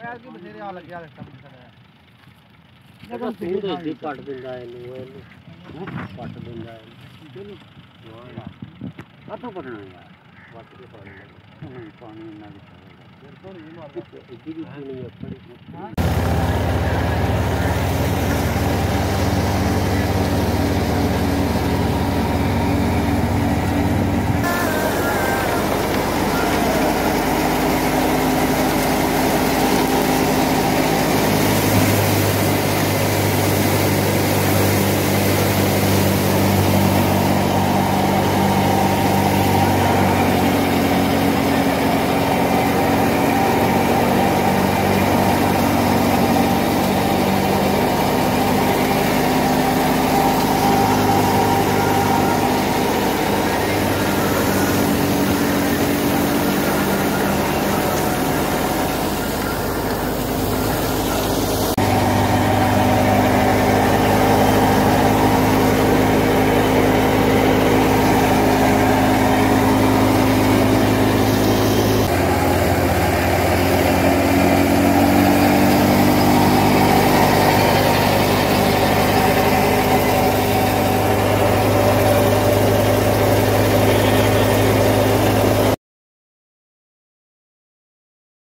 ਐਰ ਕੀ ਬਥੇਰੇ ਆ ਲੱਗਿਆ ਇਸ ਟਾਈਮ ਜਦੋਂ ਤੂੰ ਦੇ ਕੱਟ ਦਿੰਦਾ ਇਹਨੂੰ ਕੱਟ ਦਿੰਦਾ ਇਹਨੂੰ ਕਾਹਤੋਂ ਕੱਟਣਾ ਯਾਰ ਵੱਟ ਕੇ ਪਾਣੀ ਇੰਨਾ ਵੀ ਫਿਰ ਤੋਂ ਨਹੀਂ ਮਾਰਦਾ ਇੱਡੀ ਵੀ ਨਹੀਂ ਆਪਣੀ